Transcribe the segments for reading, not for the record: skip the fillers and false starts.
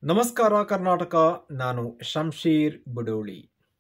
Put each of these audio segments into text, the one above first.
ನಮಸ್ಕಾರ ಕರ್ನಾಟಕ. ನಾನು ಶಂಶೀರ್ ಬುಡೋಳಿ.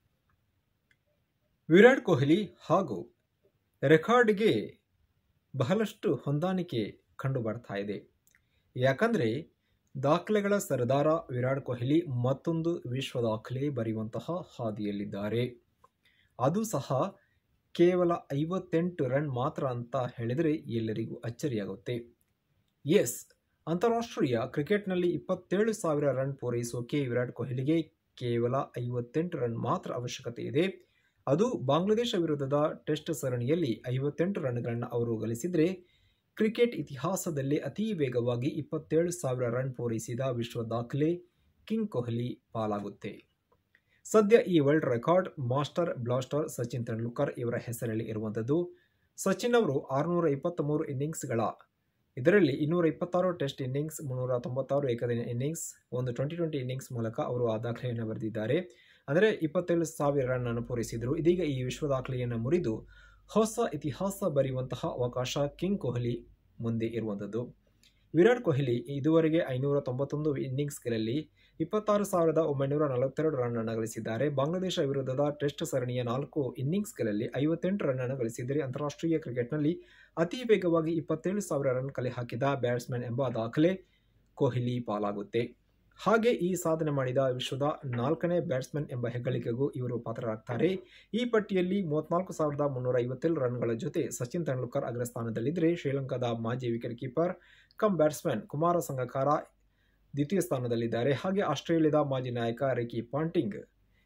ವಿರಾಟ್ ಕೊಹ್ಲಿ ಹಾಗೂ ರೆಕಾರ್ಡ್ಗೆ ಬಹಳಷ್ಟು ಹೊಂದಾಣಿಕೆ ಕಂಡು ಬರ್ತಾ ಇದೆ. ಯಾಕಂದರೆ ದಾಖಲೆಗಳ ಸರದಾರ ವಿರಾಟ್ ಕೊಹ್ಲಿ ಮತ್ತೊಂದು ವಿಶ್ವ ದಾಖಲೆ ಬರೆಯುವಂತಹ ಹಾದಿಯಲ್ಲಿದ್ದಾರೆ. ಅದು ಸಹ ಕೇವಲ 58 ರನ್ ಮಾತ್ರ ಅಂತ ಹೇಳಿದರೆ ಎಲ್ಲರಿಗೂ ಅಚ್ಚರಿಯಾಗುತ್ತೆ. ಎಸ್, ಅಂತಾರಾಷ್ಟ್ರೀಯ ಕ್ರಿಕೆಟ್ನಲ್ಲಿ 27,000 ರನ್ ಪೂರೈಸೋಕೆ ವಿರಾಟ್ ಕೊಹ್ಲಿಗೆ ಕೇವಲ 58 ರನ್ ಮಾತ್ರ ಅವಶ್ಯಕತೆ ಇದೆ. ಅದು ಬಾಂಗ್ಲಾದೇಶ ವಿರುದ್ಧದ ಟೆಸ್ಟ್ ಸರಣಿಯಲ್ಲಿ 58 ರನ್ಗಳನ್ನು ಅವರು ಗಳಿಸಿದರೆ ಕ್ರಿಕೆಟ್ ಇತಿಹಾಸದಲ್ಲೇ ಅತಿ ವೇಗವಾಗಿ 27,000 ರನ್ ಪೂರೈಸಿದ ವಿಶ್ವ ದಾಖಲೆ ಕಿಂಗ್ ಕೊಹ್ಲಿ ಪಾಲಾಗುತ್ತೆ. ಸದ್ಯ ಈ world record master blaster Sachin Tendulkar ಇವರ ಹೆಸರಲ್ಲಿ ಇರುವಂಥದ್ದು. ಸಚಿನ್ ಅವರು 623 ಇನ್ನಿಂಗ್ಸ್ಗಳ, ಇದರಲ್ಲಿ 226 ಟೆಸ್ಟ್ ಇನ್ನಿಂಗ್ಸ್, 396 ಏಕದಿನ ಇನ್ನಿಂಗ್ಸ್, ಒಂದು T20 ಇನ್ನಿಂಗ್ಸ್ ಮೂಲಕ ಅವರು ಆ ದಾಖಲೆಯನ್ನು ಬರೆದಿದ್ದಾರೆ. ಅಂದರೆ 27,000 ರನ್ ಅನ್ನು ಪೂರೈಸಿದರು. ಇದೀಗ ಈ ವಿಶ್ವ ದಾಖಲೆಯನ್ನು ಮುರಿದು ಹೊಸ ಇತಿಹಾಸ ಬರೆಯುವಂತಹ ಅವಕಾಶ ಕಿಂಗ್ ಕೊಹ್ಲಿ ಮುಂದೆ ಇರುವಂಥದ್ದು. ವಿರಾಟ್ ಕೊಹ್ಲಿ ಇದುವರೆಗೆ 591 ಇನ್ನಿಂಗ್ಸ್ಗಳಲ್ಲಿ 26,942 ರನ್ ಅನ್ನು ಗಳಿಸಿದ್ದಾರೆ. ಬಾಂಗ್ಲಾದೇಶ ವಿರುದ್ಧದ ಟೆಸ್ಟ್ ಸರಣಿಯ 4 ಇನ್ನಿಂಗ್ಸ್ಗಳಲ್ಲಿ 58 ರನ್ ಅನ್ನು ಗಳಿಸಿದರೆ ಅಂತಾರಾಷ್ಟ್ರೀಯ ಕ್ರಿಕೆಟ್ನಲ್ಲಿ ಅತಿ ವೇಗವಾಗಿ 27,000 ರನ್ ಕಲೆ ಹಾಕಿದ ಬ್ಯಾಟ್ಸ್ಮನ್ ಎಂಬ ದಾಖಲೆ ಕೊಹ್ಲಿ ಪಾಲಾಗುತ್ತೆ. ಹಾಗೆ ಈ ಸಾಧನೆ ಮಾಡಿದ ವಿಶ್ವದ 4ನೇ ಬ್ಯಾಟ್ಸ್ಮನ್ ಎಂಬ ಹೆಗ್ಗಳಿಕೆಗೂ ಇವರು ಪಾತ್ರರಾಗ್ತಾರೆ. ಈ ಪಟ್ಟಿಯಲ್ಲಿ 34,357 ರನ್ಗಳ ಜೊತೆ ಸಚಿನ್ ತೆಂಡೂಲ್ಕರ್ ಅಗ್ರಸ್ಥಾನದಲ್ಲಿದ್ದರೆ, ಶ್ರೀಲಂಕಾದ ಮಾಜಿ wicket keeper cum batsman Kumara Sangakkara ದ್ವಿತೀಯ ಸ್ಥಾನದಲ್ಲಿದ್ದಾರೆ. ಹಾಗೆ ಆಸ್ಟ್ರೇಲಿಯಾದ ಮಾಜಿ ನಾಯಕ ರಿಕಿ ಪಾಂಟಿಂಗ್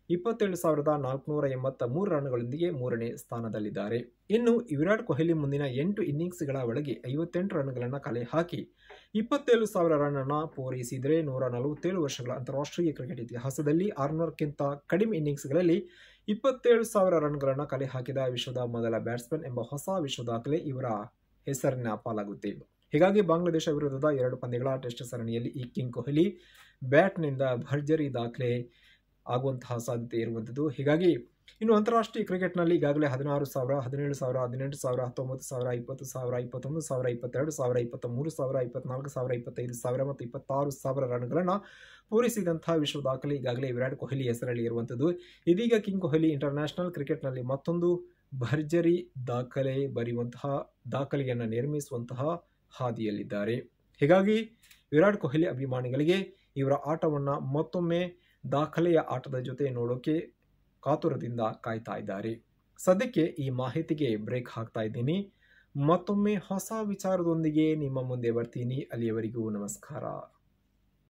27,483 ರನ್ಗಳೊಂದಿಗೆ 3ನೇ ಸ್ಥಾನದಲ್ಲಿದ್ದಾರೆ. ಇನ್ನು ವಿರಾಟ್ ಕೊಹ್ಲಿ ಮುಂದಿನ 8 ಇನ್ನಿಂಗ್ಸ್ಗಳ ಒಳಗೆ 58 ರನ್ಗಳನ್ನು ಕಲೆ ಹಾಕಿ 27,000 ರನ್ ಅನ್ನು ಪೂರೈಸಿದರೆ 147 ವರ್ಷಗಳ ಅಂತಾರಾಷ್ಟ್ರೀಯ ಕ್ರಿಕೆಟ್ ಇತಿಹಾಸದಲ್ಲಿ 600ಕ್ಕಿಂತ ಕಡಿಮೆ ಇನ್ನಿಂಗ್ಸ್ಗಳಲ್ಲಿ 27,000 ರನ್ಗಳನ್ನು ಕಲೆ ಹಾಕಿದ ವಿಶ್ವದ ಮೊದಲ ಬ್ಯಾಟ್ಸ್ಮನ್ ಎಂಬ ಹೊಸ ವಿಶ್ವ ದಾಖಲೆ ಇವರ ಹೆಸರಿನ ಪಾಲಾಗುತ್ತೆ. ಹೀಗಾಗಿ ಬಾಂಗ್ಲಾದೇಶ ವಿರುದ್ಧದ 2 ಪಂದ್ಯಗಳ ಟೆಸ್ಟ್ ಸರಣಿಯಲ್ಲಿ ಈ ಕಿಂಗ್ ಕೊಹ್ಲಿ ಬ್ಯಾಟ್ನಿಂದ ಭರ್ಜರಿ ದಾಖಲೆ ಆಗುವಂತಹ ಸಾಧ್ಯತೆ ಇರುವಂಥದ್ದು. ಹೀಗಾಗಿ ಇನ್ನು ಅಂತಾರಾಷ್ಟ್ರೀಯ ಕ್ರಿಕೆಟ್ನಲ್ಲಿ ಈಗಾಗಲೇ 16,000, 17,000, 18,000, 19,000, 20,000, 21,000, 22,000, 23,000, 24,000, 25,000 ಮತ್ತು 26,000 ರನ್ಗಳನ್ನು ಪೂರೈಸಿದಂತಹ ವಿಶ್ವ ದಾಖಲೆ ಈಗಾಗಲೇ ವಿರಾಟ್ ಕೊಹ್ಲಿ ಹೆಸರಲ್ಲಿ ಇರುವಂಥದ್ದು. ಇದೀಗ ಕಿಂಗ್ ಕೊಹ್ಲಿ ಇಂಟರ್ನ್ಯಾಷನಲ್ ಕ್ರಿಕೆಟ್ನಲ್ಲಿ ಮತ್ತೊಂದು ಭರ್ಜರಿ ದಾಖಲೆ ಬರೆಯುವಂತಹ, ದಾಖಲೆಯನ್ನು ನಿರ್ಮಿಸುವಂತಹ ಹಾದಿಯಲ್ಲಿದ್ದಾರೆ. ಹೀಗಾಗಿ ವಿರಾಟ್ ಕೊಹ್ಲಿ ಅಭಿಮಾನಿಗಳಿಗೆ ಇವರ ಆಟವನ್ನು ಮತ್ತೊಮ್ಮೆ ದಾಖಲೆಯ ಆಟದ ಜೊತೆ ನೋಡೋಕೆ ಕಾತುರದಿಂದ ಕಾಯ್ತಾ ಇದ್ದಾರೆ. ಸದ್ಯಕ್ಕೆ ಈ ಮಾಹಿತಿಗೆ ಬ್ರೇಕ್ ಹಾಕ್ತಾ ಇದ್ದೀನಿ. ಮತ್ತೊಮ್ಮೆ ಹೊಸ ವಿಚಾರದೊಂದಿಗೆ ನಿಮ್ಮ ಮುಂದೆ ಬರ್ತೀನಿ. ಅಲ್ಲಿಯವರೆಗೂ ನಮಸ್ಕಾರ.